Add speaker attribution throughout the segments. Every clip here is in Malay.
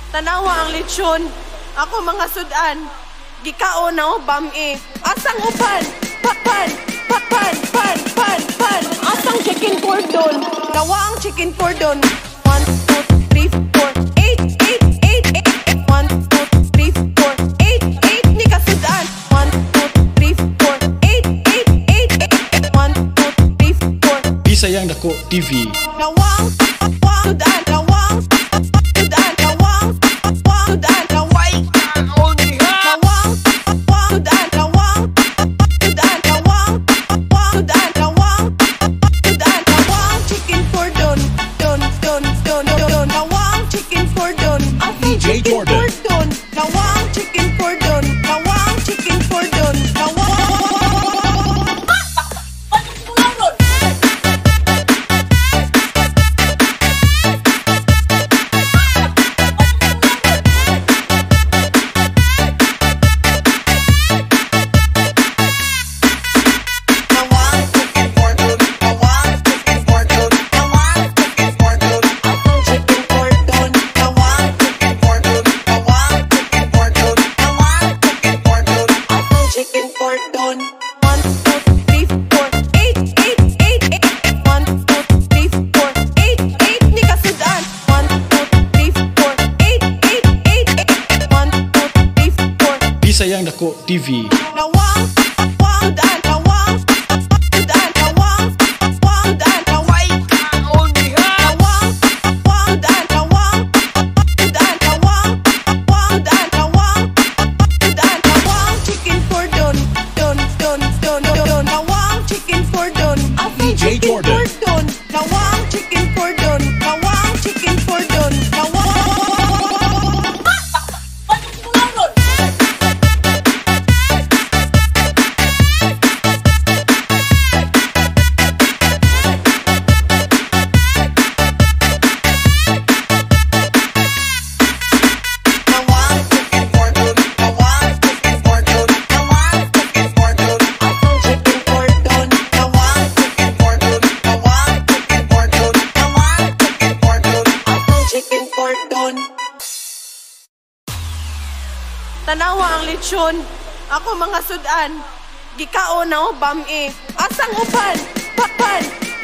Speaker 1: Tanawa ang lechon, ako mga sudan. Gikao na o bami. Asang upan, pan. Asang chicken cordon, nawa ang chicken cordon. 1, 2, 3, 4, 8. 1, 2, 3, 4, 8. Ni ka sudan. 1, 2, 3, 4, 8. 1, 2, 3, 4.
Speaker 2: Bisayang Dako TV.
Speaker 1: Nawang sudan, nawang sudan, nawang sudan, naway. Nawang sudan, nawang sudan, nawang sudan, nawang chicken cordon, don. Nawang chicken cordon,
Speaker 2: DJ Jordan.
Speaker 1: Nawang chicken cordon, nawang chicken cordon, nawang.
Speaker 2: Bisayang Dako TV.
Speaker 1: Nawang sudan, nawang sudan, nawang sudan, naway. Nawang sudan, nawang sudan, nawang sudan, nawang chicken cordon, don. Nawang chicken cordon,
Speaker 2: DJ Jordan.
Speaker 1: nawang chicken cordon, nawang chicken cordon, nawang. Tanawa ang lechon, ako mga sudan. Gikao na o bami. Asang upan, pan.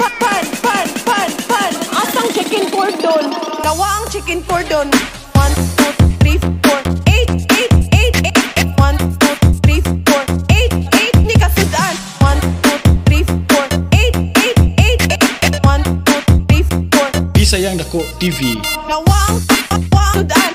Speaker 1: Asang chicken cordon, nawa ang chicken cordon. 1, 2, 3, 4, 8. 1, 2, 3, 4, 8. Ni ka sudan. 1, 2, 3, 4, 8. 1, 2, 3, 4.
Speaker 2: Bisayang Dako TV.
Speaker 1: Nawang sudan.